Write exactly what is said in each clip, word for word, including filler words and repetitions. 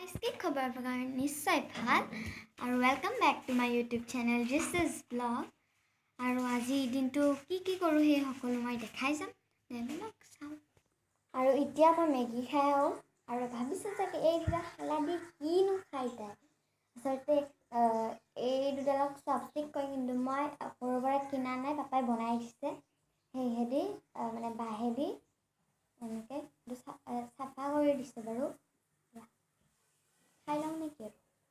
Guys, কি খবৰ আপোনাৰ নিশ্চয় ভাল আৰু welcome back to my YouTube channel this is blog আৰু আজি দিনটো কি কি কৰো হে সকলো মই দেখাই যাম নেলক চাও আৰু এতিয়া মই মেগি খাও আৰু ভাবিছো যে এই দুটা খালা দি কিনো খাইতা আচলতে এই দুটাক চপষ্টিক কই কিন্তু মই কৰবাৰ কিনা নাই পাপাই বনাই দিছে সেই হেদি মানে বাহেদি এনেকে সাফা কৰি দিছে বাৰু খাই লওঁ নেকি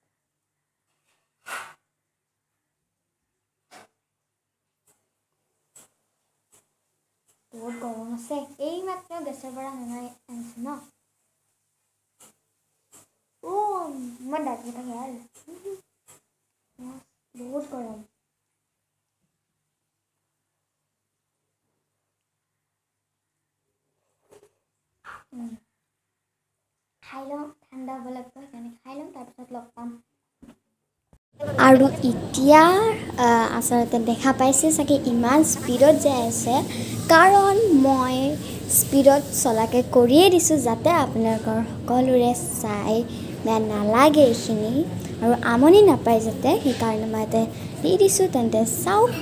বহুত গৰম আছে এই মাত্ৰ গেছৰ পৰা নমাই আনিছো ন ও মই দাঁত এটা ভাল বহুত গৰম খাই লওঁ ঠাণ্ডা হ'ব লাগিব সেইকাৰণে খাই লওঁ তাৰপিছত লগ পাম আৰু এতিয়া আচলতে দেখা পাইছে চাগে ইমান স্পীডত যাই আছে কাৰণ মই স্পীডত চলাকে কৰিয়ে দিছোঁ যাতে আপোনালোকৰ সকলোৰে চাই বেয়া নালাগে এইখিনি আৰু আমনি নাপায় যাতে সেইকাৰণে মই ইয়াতে দি দিছোঁ তেন্তে চাওক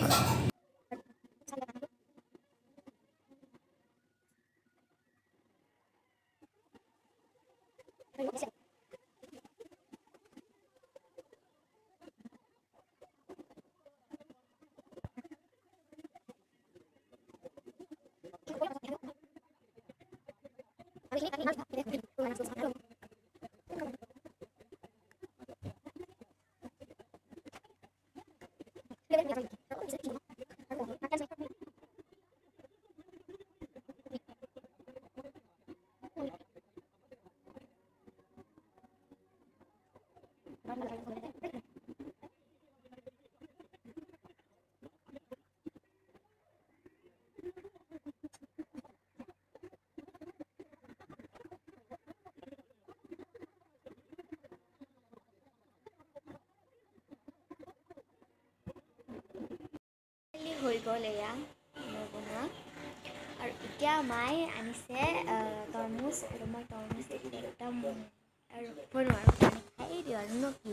হৈ গ'ল এয়া মই বনোৱা আৰু এতিয়া মায়ে আনিছে তৰমুজ আৰু মই তৰমুজ একদম আৰু বনোৱা আৰু খাই দিওঁ আৰু ন কি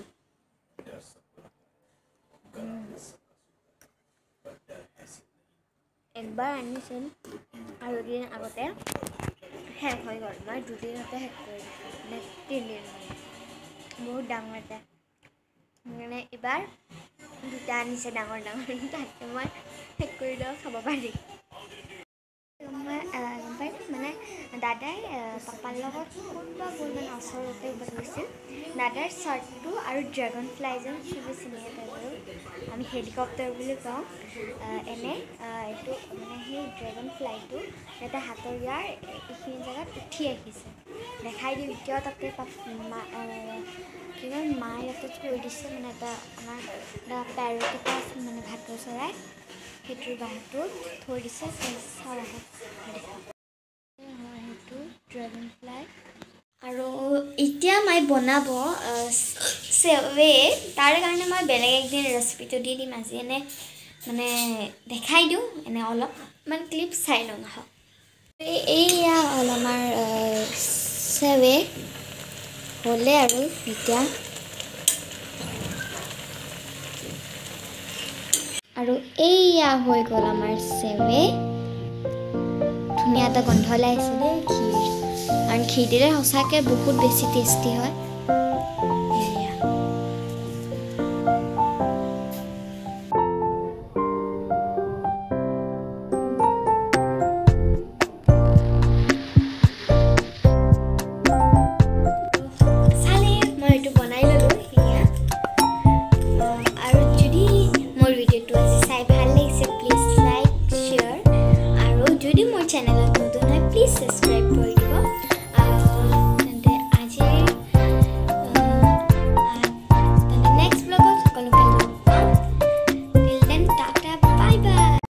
একবাৰ আনিছিল আৰু দিন আগতে শেষ হৈ গ'ল মই দুদিনতে শেষ কৰি দিছোঁ মানে তিনিদিন মানে বহুত ডাঙৰ এটা মানে এইবাৰ দুটা আনিছে ডাঙৰ ডাঙৰ তাকে মই শেষ কৰি দিওঁ খাব পাৰি মই গম পাইছোঁ মানে দাদাই পাপাৰ লগত কোনোবা গ'ল মানে ওচৰতে গৈছিল দাদাৰ চাৰ্টটো আৰু ড্ৰেগন ফ্লাই যেন চুলি চিনিয়ে পায় বাৰু আমি হেলিকপ্টাৰ বুলি কওঁ এনে এইটো মানে সেই ড্ৰেগন ফ্লাইটো এটা হাতৰীয়াৰ এইখিনি জেগাত উঠি আহিছে দেখাই দিওঁ এতিয়াও তাতে কি কয় মায়ে ইয়াতে থৈ দিছে মানে এটা আমাৰ এটা পেৰট এটা আছিল মানে ভাটৌ চৰাই সেইটোৰ বাহিৰটোত থৈ দিছে চাওঁ আহক সেইটো ড্ৰেগন ফ্লাই আৰু এতিয়া মই বনাব চেৱে তাৰ কাৰণে মই বেলেগ একদিন ৰেচিপিটো দি দিম আজি এনে মানে দেখাই দিওঁ এনে অলপমান ক্লিপ চাই লওঁ আহক এইয়া হ'ল আমাৰ চেৱে হ'লে আৰু এতিয়া আৰু এইয়া হৈ গ'ল আমাৰ চেৱে ধুনীয়া এটা গন্ধ ওলাইছে দেই ক্ষীৰ আৰু ক্ষীৰ দিলে সঁচাকৈ বহুত বেছি টেষ্টি হয়